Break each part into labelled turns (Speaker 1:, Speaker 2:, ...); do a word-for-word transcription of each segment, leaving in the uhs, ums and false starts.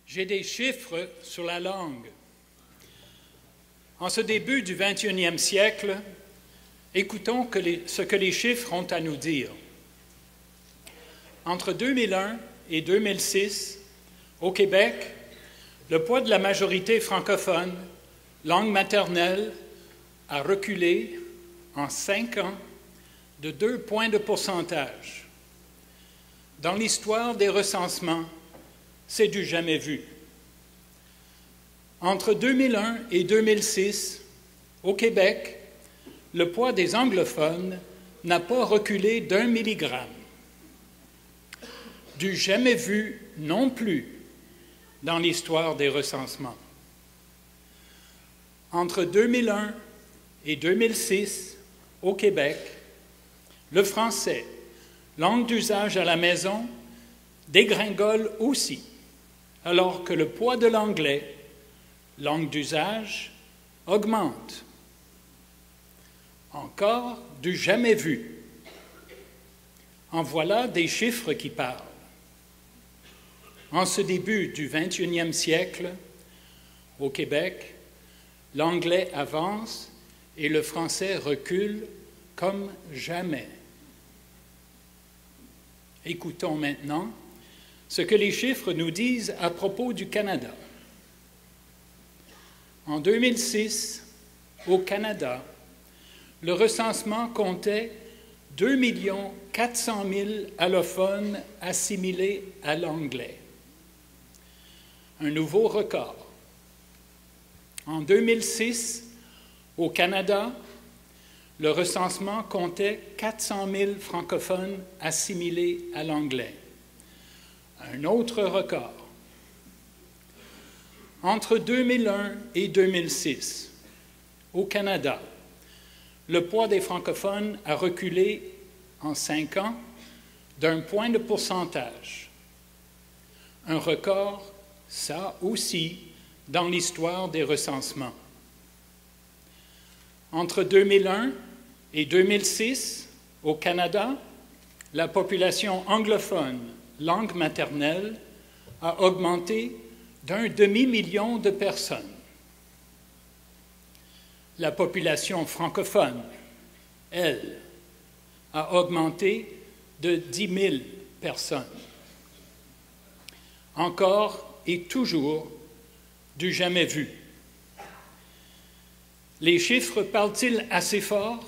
Speaker 1: J'ai des chiffres sur la langue. En ce début du vingt et unième siècle, écoutons que les, ce que les chiffres ont à nous dire. Entre deux mille un et deux mille six, au Québec, le poids de la majorité francophone, langue maternelle, a reculé en cinq ans de deux points de pourcentage. Dans l'histoire des recensements, c'est du jamais vu. Entre deux mille un et deux mille six, au Québec, le poids des anglophones n'a pas reculé d'un milligramme. Du jamais vu non plus dans l'histoire des recensements. Entre deux mille un et deux mille six, au Québec, le français, langue d'usage à la maison, dégringole aussi, alors que le poids de l'anglais, langue d'usage, augmente. Encore du jamais vu. En voilà des chiffres qui parlent. En ce début du vingt et unième siècle, au Québec, l'anglais avance et le français recule comme jamais. Écoutons maintenant ce que les chiffres nous disent à propos du Canada. En deux mille six, au Canada, le recensement comptait deux millions quatre cent mille allophones assimilés à l'anglais. Un nouveau record. En deux mille six, au Canada, le recensement comptait quatre cent mille francophones assimilés à l'anglais. Un autre record. Entre deux mille un et deux mille six, au Canada, le poids des francophones a reculé en cinq ans d'un point de pourcentage. Un record, ça aussi, dans l'histoire des recensements. Entre deux mille un et deux mille six, au Canada, la population anglophone, langue maternelle, a augmenté d'un demi-million de personnes. La population francophone, elle, a augmenté de dix mille personnes. Encore et toujours du jamais vu. Les chiffres parlent-ils assez fort?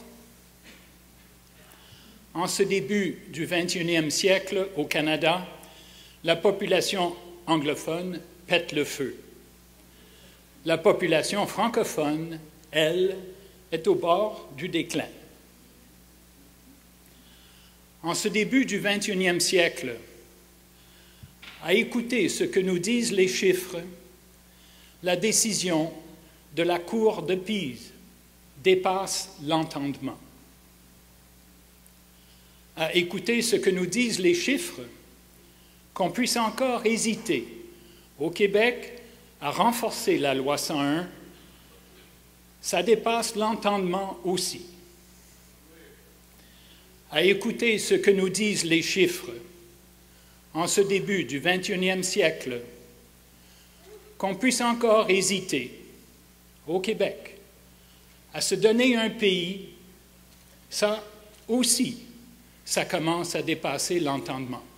Speaker 1: En ce début du vingt et unième siècle, au Canada, la population anglophone pète le feu. La population francophone, elle, est au bord du déclin. En ce début du vingt et unième siècle, à écouter ce que nous disent les chiffres, la décision de la Cour de Pise dépasse l'entendement. À écouter ce que nous disent les chiffres, qu'on puisse encore hésiter au Québec à renforcer la loi cent un, ça dépasse l'entendement aussi. À écouter ce que nous disent les chiffres en ce début du vingt et unième siècle, qu'on puisse encore hésiter au Québec à se donner un pays, ça aussi, ça commence à dépasser l'entendement.